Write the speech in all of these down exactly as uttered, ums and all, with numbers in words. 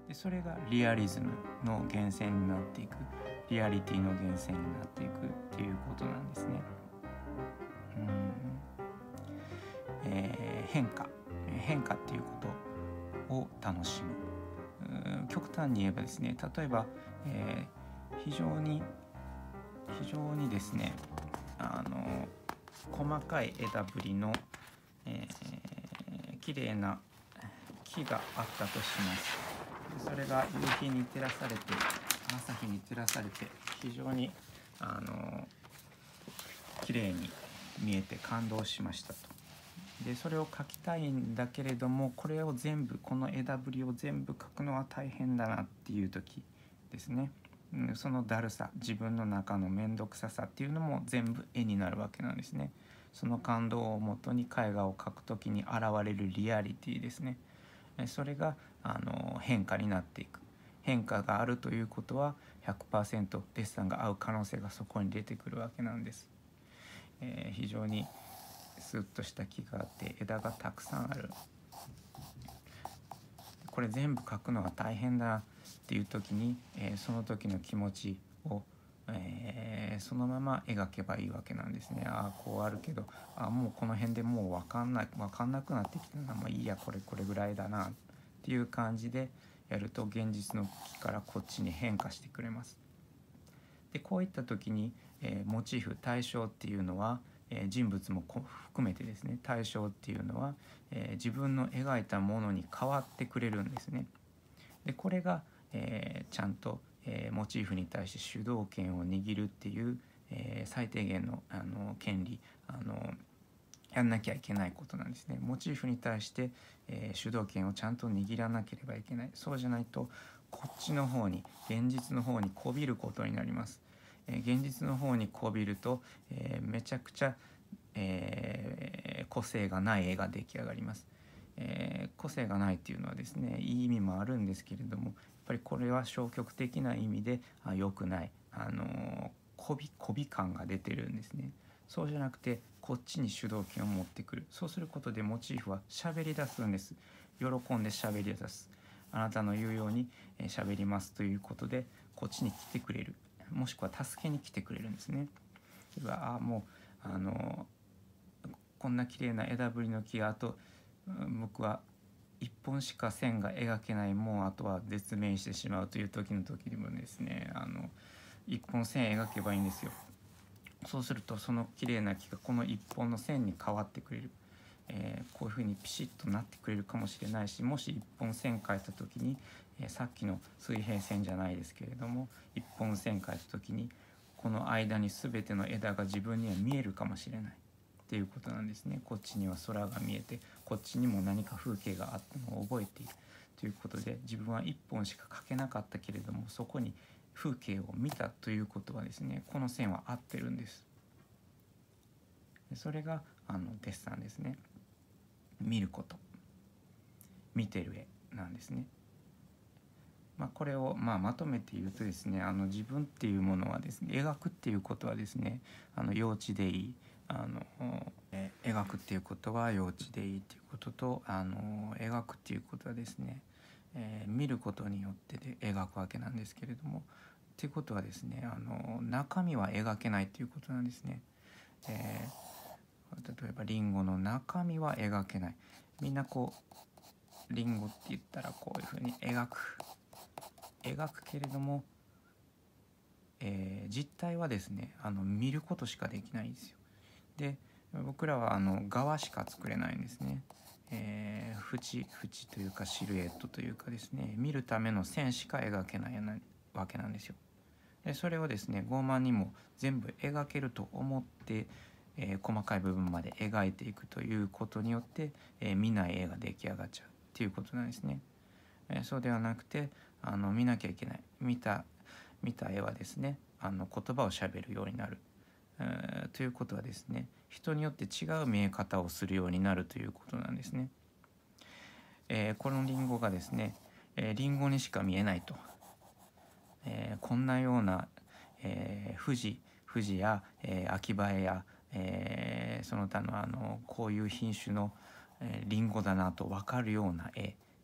でそれがリアリズムの源泉になっていく、リアリティの源泉になっていくっていうことなんですね。うん、えー、変化変化っていうことを楽しむ。うん、極端に言えばですね、例えば、えー、非常に非常にですねあの細かい枝ぶりの、えー、綺麗な木があったとします。それが夕日に照らされて、朝日に照らされて非常にあの綺麗に見えて感動しましたと。でそれを描きたいんだけれども、これを全部この枝ぶりを全部描くのは大変だなっていう時ですね、うん、そのだるさ、自分の中の面倒くささっていうのも全部絵になるわけなんですね。その感動をもとに絵画を描くときに現れるリアリティですね。それがあの変化になっていく。変化があるということは ひゃくパーセント デッサンが合う可能性がそこに出てくるわけなんです。えー、非常にスッとした木があって枝がたくさんある。これ全部描くのが大変だっていう時に、えー、その時の気持ちを、えー、そのまま描けばいいわけなんですね。ああこうあるけど、あもうこの辺でもう分かんない分かんなくなってきたな、まあいいやこれこれぐらいだなっていう感じでやると、現実の木からこっちに変化してくれます。でこういった時に、えー、モチーフ対象っていうのは、えー、人物も含めてですね、対象っていうのは、えー、自分の描いたものに変わってくれるんですね。でこれが、えー、ちゃんと、えー、モチーフに対して主導権を握るっていう、えー、最低限の、あの権利、あのやんなきゃいけないことなんですね。モチーフに対して、えー、主導権をちゃんと握らなければいけない。そうじゃないとこっちの方に、現実の方にこびることになります。えー、現実の方にこびると、えー、めちゃくちゃ、えー、個性がない絵が出来上がります。えー、個性がないっていうのはですね、いい意味もあるんですけれども、やっぱりこれは消極的な意味であ良くない、あのー、こびこび感が出てるんですね。そうじゃなくてこっちに主導権を持ってくる。そうすることでモチーフは喋り出すんです。喜んで喋り出す。あなたの言うように喋りますということでこっちに来てくれる、もしくは助けに来てくれるんですね。例えばあもうあのこんな綺麗な枝ぶりの木があと僕はいっぽんしか線が描けない、もうあとは絶命してしまうという時の時にもですね、あのいっぽん線描けばいいんですよ。そうするとその綺麗な木がこのいっぽんの線に変わってくれる、えー、こういうふうにピシッとなってくれるかもしれないし、もしいっぽん線描いた時に、えー、さっきの水平線じゃないですけれどもいっぽん線描いた時にこの間に全ての枝が自分には見えるかもしれないっていうことなんですね。こっちには空が見えてこっちにも何か風景があったのを覚えているということで、自分はいっぽんしか描けなかったけれどもそこに風景を見たということはですね、この線は合ってるんです。それがあのデッサンですね。見ること、見てる絵なんですね。まあ、これをまあまとめて言うとですね、あの自分っていうものはですね、描くっていうことはですね、あの幼稚でいい、あの、えー、描くっていうことは幼稚でいいっていうことと、あの描くっていうことはですね、えー、見ることによってで描くわけなんですけれども、っていうことはですね、あの中身は描けないっていうことなんですね。えー、例えばリンゴの中身は描けない。みんなこうリンゴって言ったらこういうふうに描く描くけれども、えー、実態はですね、あの見ることしかできないんですよ。で僕らはあの側しか作れないんですね。えー、縁縁というかシルエットというかですね、見るための線しか描けないわけなんですよ。でそれをですね傲慢にも全部描けると思って、えー、細かい部分まで描いていくということによって、えー、見ない絵が出来上がっちゃうっていうことなんですね。えー、そうではなくてあの見なきゃいけない。見た見た絵はですね、あの言葉をしゃべるようになる、えー、ということはですね、人によって違う見え方をするようになるということなんですね。えー、このリンゴがですね、えー、リンゴにしか見えないと、えー、こんなような、えー、富士富士や、えー、秋葉や、えー、その他のあのこういう品種の、えー、リンゴだなと分かるような絵っ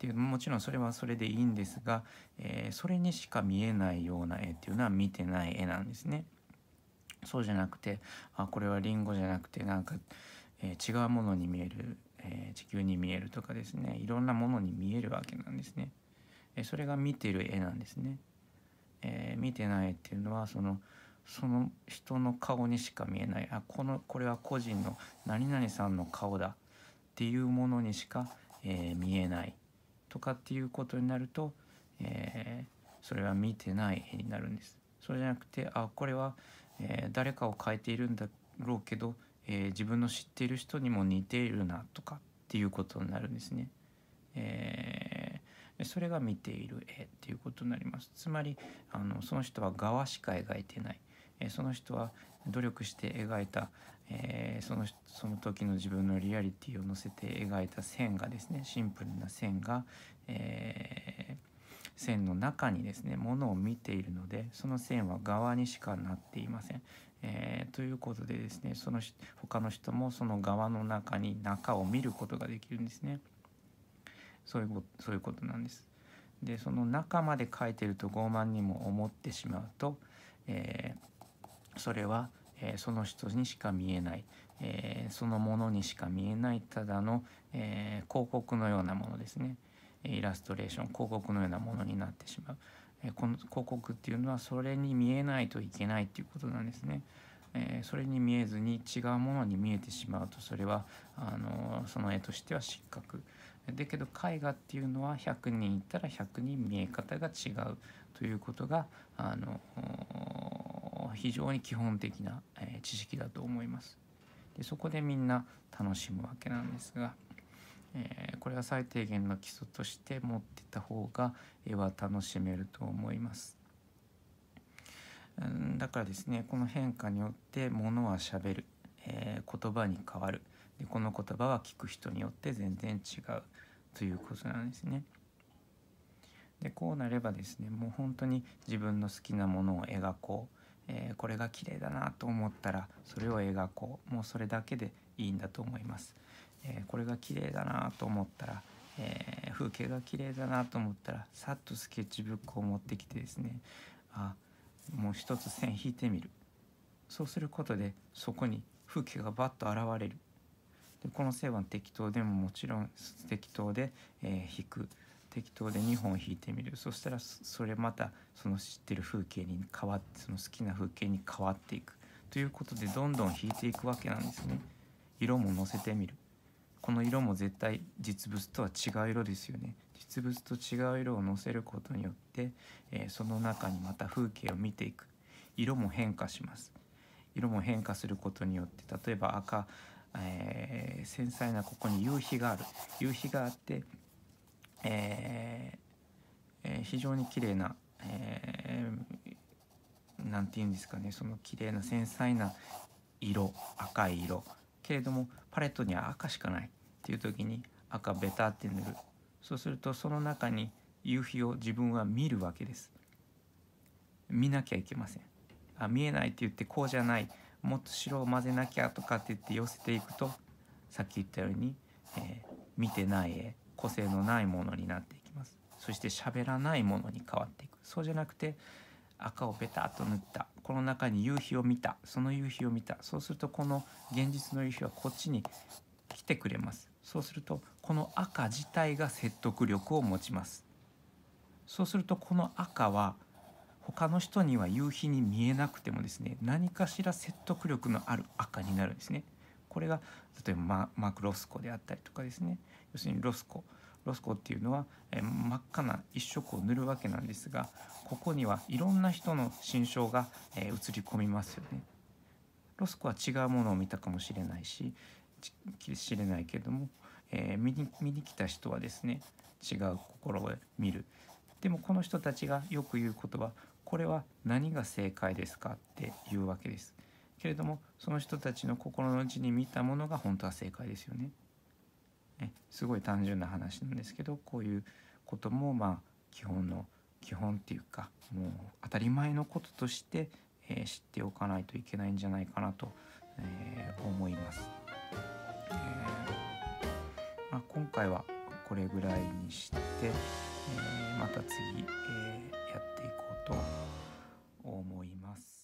っていうもちろんそれはそれでいいんですが、えーそれにしか見えないような絵っていうのは見てない絵なんですね。そうじゃなくて、あこれはリンゴじゃなくてなんか、えー違うものに見える、えー地球に見えるとかですね、いろんなものに見えるわけなんですね。えーそれが見てる絵なんですね。えー見てない絵っていうのはそのその人の顔にしか見えない、あこのこれは個人の何々さんの顔だっていうものにしか、えー見えないとかっていうことになると、えーそれは見てない絵になるんです。それじゃなくて、あこれは、えー誰かを描いているんだろうけど、えー自分の知っている人にも似ているなとかっていうことになるんですね。えーそれが見ている絵っていうことになります。つまりあのその人は側しか描いてない、えーその人は努力して描いた、えーそのその時の自分のリアリティを乗せて描いた線がですね、シンプルな線が、えー線の中にですねものを見ているので、その線は側にしかなっていません。えーということでですね、その他の人もその側の中に中を見ることができるんですね。そういうこと、そういうことなんです。でその中まで書いてると傲慢にも思ってしまうと、えーそれは、えーその人にしか見えない、えーそのものにしか見えないただの、えー広告のようなものですね。イラストレーション、広告のようなものになってしまう。えーこの広告っていうのはそれに見えないといけないっていうことなんですね。えーそれに見えずに違うものに見えてしまうと、それはあのその絵としては失格だけど、絵画っていうのはひゃくにんいたらひゃくにん見え方が違うということがあの非常に基本的な、えー知識だと思います。でそこでみんな楽しむわけなんですが、えーこれは最低限の基礎として持ってた方が絵は楽しめると思います。うんだからですね、この変化によって物はしゃべる、えー言葉に変わる。でこの言葉は聞く人によって全然違うということなんですね。でこうなればですね、もう本当に自分の好きなものを描こう、えーこれが綺麗だなと思ったらそれを描こう、もうそれだけでいいんだと思います。えーこれが綺麗だなと思ったら、えー風景が綺麗だなと思ったらさっとスケッチブックを持ってきてですね、あもう一つ線引いてみる。そうすることでそこに風景がバッと現れる。でこの線は適当でももちろん適当で、えー引く。適当でにほん引いてみる。そしたらそれまたその知ってる風景に変わって、その好きな風景に変わっていくということで、どんどん引いていくわけなんですね。色も乗せてみる。この色も絶対実物とは違う色ですよね。実物と違う色を乗せることによって、えーその中にまた風景を見ていく。色も変化します。色も変化することによって、例えば赤、えー繊細なここに夕日がある。夕日があって、えーえー非常に綺麗な、えーなんていうんですかね、その綺麗な繊細な色、赤い色けれどもパレットには赤しかないっていう時に赤ベタって塗る。そうするとその中に夕日を自分は見るわけです。見なきゃいけません。あ見えないって言ってこうじゃない、もっと白を混ぜなきゃとかって言って寄せていくと、さっき言ったように、えー見てない絵、個性のないものになっていきます。そして喋らないものに変わっていく。そうじゃなくて赤をベタっと塗った、この中に夕日を見た、その夕日を見た。そうするとこの現実の夕日はこっちに来てくれます。そうするとこの赤自体が説得力を持ちます。そうするとこの赤は他の人には夕日に見えなくてもですね、何かしら説得力のある赤になるんですね。これが例えばママーク・ロスコであったりとかですね、要するにロスコロスコっていうのは、えー真っ赤な一色を塗るわけなんですが、ここにはいろんな人の心象が、えー映り込みますよね。ロスコは違うものを見たかもしれないし知れないけども、えー見に見に来た人はですね、違う心を見る。でもこの人たちがよく言うことは、これは何が正解ですかっていうわけです。けれどもその人たちの心の内に見たものが本当は正解ですよね。えすごい単純な話なんですけど、こういうこともまあ基本の基本っていうか、もう当たり前のこととして、えー知っておかないといけないんじゃないかなと、えー思います。えーまあ、今回はこれぐらいにして、えーまた次、えーやっていこうと思います。